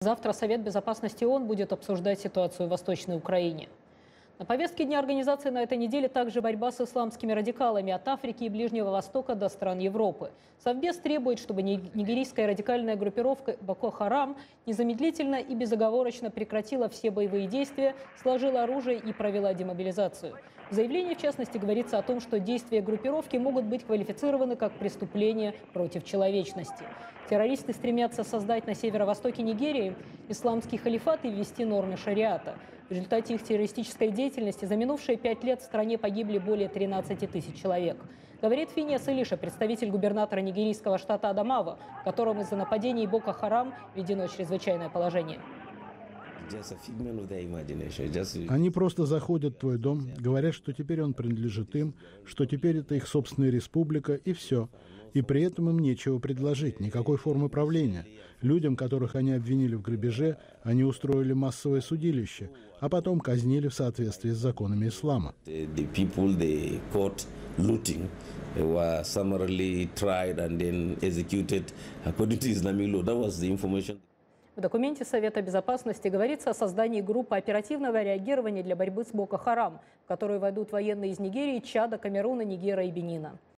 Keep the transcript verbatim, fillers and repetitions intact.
Завтра Совет безопасности ООН будет обсуждать ситуацию в Восточной Украине. На повестке дня организации на этой неделе также борьба с исламскими радикалами от Африки и Ближнего Востока до стран Европы. Совбез требует, чтобы нигерийская радикальная группировка Боко Харам незамедлительно и безоговорочно прекратила все боевые действия, сложила оружие и провела демобилизацию. В заявлении, в частности, говорится о том, что действия группировки могут быть квалифицированы как преступление против человечности. Террористы стремятся создать на северо-востоке Нигерии исламский халифат и ввести нормы шариата. В результате их террористической деятельности за минувшие пять лет в стране погибли более тринадцати тысяч человек. Говорит Финиас Илиша, представитель губернатора нигерийского штата Адамава, в котором из-за нападений Боко Харам введено чрезвычайное положение. Они просто заходят в твой дом, говорят, что теперь он принадлежит им, что теперь это их собственная республика, и все. И при этом им нечего предложить, никакой формы правления. Людям, которых они обвинили в грабеже, они устроили массовое судилище, а потом казнили в соответствии с законами ислама. В документе Совета безопасности говорится о создании группы оперативного реагирования для борьбы с Боко Харам, в которую войдут военные из Нигерии, Чада, Камеруна, Нигера и Бенина.